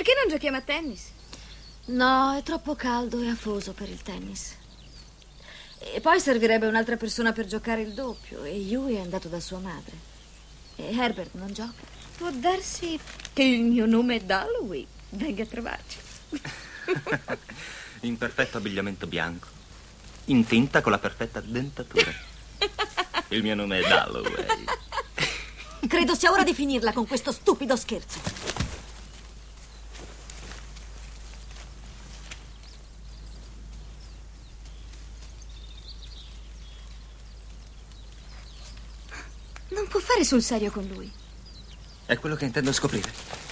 Perché non giochiamo a tennis? No, è troppo caldo e afoso per il tennis. E poi servirebbe un'altra persona per giocare il doppio, e Huey è andato da sua madre. E Herbert non gioca. Può darsi che il mio nome è Dalloway. Venga a trovarci. In perfetto abbigliamento bianco, in tinta con la perfetta dentatura. Il mio nome è Dalloway. Credo sia ora di finirla con questo stupido scherzo. Non può fare sul serio con lui. È quello che intendo scoprire.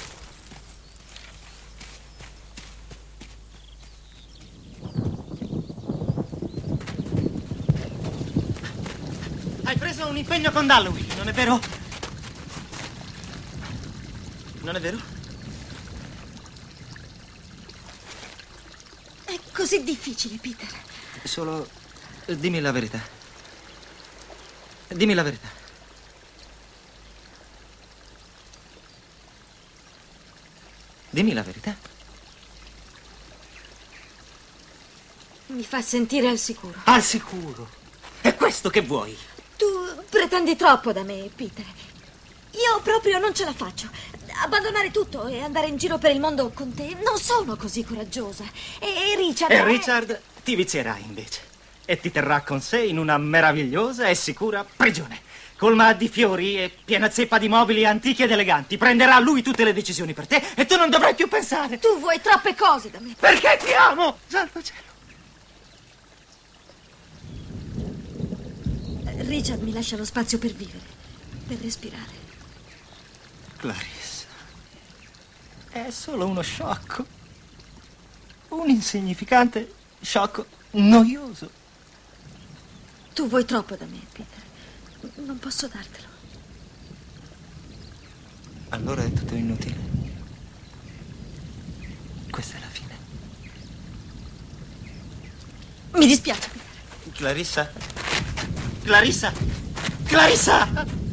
Hai preso un impegno con Dalloway, non è vero? Non è vero? È così difficile, Peter. Solo dimmi la verità. Dimmi la verità. Dimmi la verità. Mi fa sentire al sicuro. Al sicuro. È questo che vuoi. Tu pretendi troppo da me, Peter. Io proprio non ce la faccio. Abbandonare tutto e andare in giro per il mondo con te. Non sono così coraggiosa. E Richard... E Richard ti vizierà invece. E ti terrà con sé in una meravigliosa e sicura prigione. Colma di fiori e piena zeppa di mobili antichi ed eleganti. Prenderà lui tutte le decisioni per te e tu non dovrai più pensare. Tu vuoi troppe cose da me. Perché ti amo, santo cielo. Richard mi lascia lo spazio per vivere, per respirare. Clarissa, è solo uno sciocco. Un insignificante sciocco noioso. Tu vuoi troppo da me, Peter. Non posso dartelo. Allora è tutto inutile. Questa è la fine. Mi dispiace, Peter. Clarissa? Clarissa? Clarissa!